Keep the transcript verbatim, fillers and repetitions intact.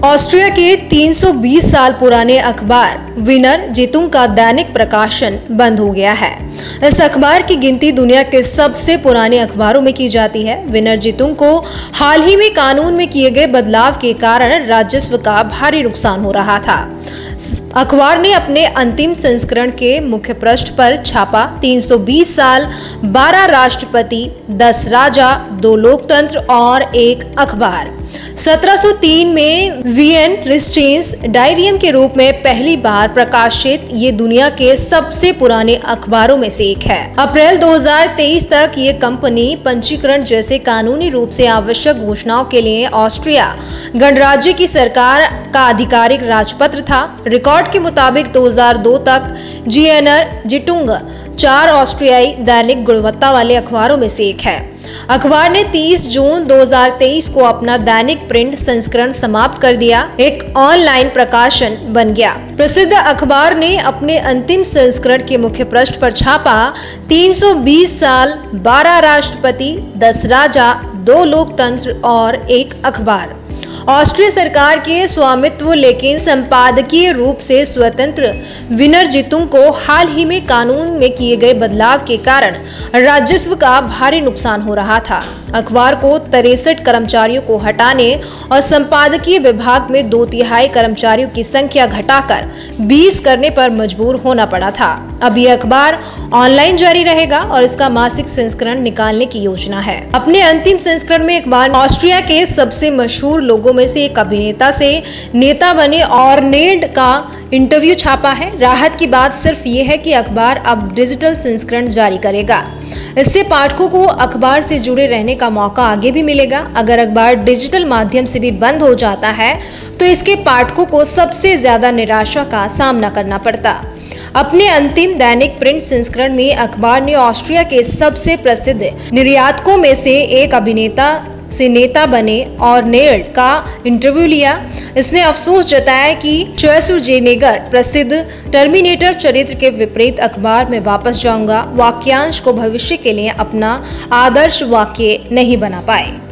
Austria के तीन सौ बीस साल पुराने अखबार विनर जीतुंग का दैनिक प्रकाशन बंद हो गया है। इस अखबार की गिनती दुनिया के सबसे पुराने अखबारों में की जाती है। विनर जीतुंग को हाल ही में कानून में किए गए बदलाव के कारण राजस्व का भारी नुकसान हो रहा था। अखबार ने अपने अंतिम संस्करण के मुख्य पृष्ठ पर छापा तीन सौ बीस साल, बारह राष्ट्रपति, दस राजा, दो लोकतंत्र और एक अखबार। सत्रह सौ तीन में वियन रिस्टेंस डायरियम के रूप में पहली बार प्रकाशित ये दुनिया के सबसे पुराने अखबारों में से एक है। अप्रैल दो हज़ार तेईस तक ये कंपनी पंजीकरण जैसे कानूनी रूप से आवश्यक घोषणाओं के लिए ऑस्ट्रिया गणराज्य की सरकार का आधिकारिक राजपत्र था। रिकॉर्ड के मुताबिक दो हज़ार दो तक जीएनर जीतुंग चार ऑस्ट्रियाई दैनिक गुणवत्ता वाले अखबारों में से एक है। अखबार ने तीस जून दो हज़ार तेईस को अपना दैनिक प्रिंट संस्करण समाप्त कर दिया, एक ऑनलाइन प्रकाशन बन गया। प्रसिद्ध अखबार ने अपने अंतिम संस्करण के मुख्य पृष्ठ पर छापा तीन सौ बीस साल, बारह राष्ट्रपति, दस राजा, दो लोकतंत्र और एक अखबार। ऑस्ट्रिया सरकार के स्वामित्व लेकिन संपादकीय रूप से स्वतंत्र विनर जीतुंग को हाल ही में कानून में किए गए बदलाव के कारण राजस्व का भारी नुकसान हो रहा था। अखबार को तिरसठ कर्मचारियों को हटाने और संपादकीय विभाग में दो तिहाई कर्मचारियों की संख्या घटाकर बीस करने पर मजबूर होना पड़ा था। अब यह अखबार ऑनलाइन जारी रहेगा और इसका मासिक संस्करण निकालने की योजना है। अपने अंतिम संस्करण में अखबार ऑस्ट्रिया के सबसे मशहूर लोगों में से एक अभिनेता से नेता बने ऑर्नेल्ड का इंटरव्यू छापा है। राहत की बात सिर्फ ये है कि अखबार अब डिजिटल संस्करण जारी करेगा। इससे पाठकों को अखबार से जुड़े रहने का मौका आगे भी मिलेगा। अगर अखबार डिजिटल माध्यम से भी बंद हो जाता है तो इसके पाठकों को सबसे ज्यादा निराशा का सामना करना पड़ता। अपने अंतिम दैनिक प्रिंट संस्करण में अखबार ने ऑस्ट्रिया के सबसे प्रसिद्ध निर्यातकों में से एक अभिनेता से नेता बने ऑर्नेल्ड का इंटरव्यू लिया। इसने अफसोस जताया कि श्वार्ज़ेनेगर प्रसिद्ध टर्मिनेटर चरित्र के विपरीत अखबार में वापस जाऊंगा वाक्यांश को भविष्य के लिए अपना आदर्श वाक्य नहीं बना पाए।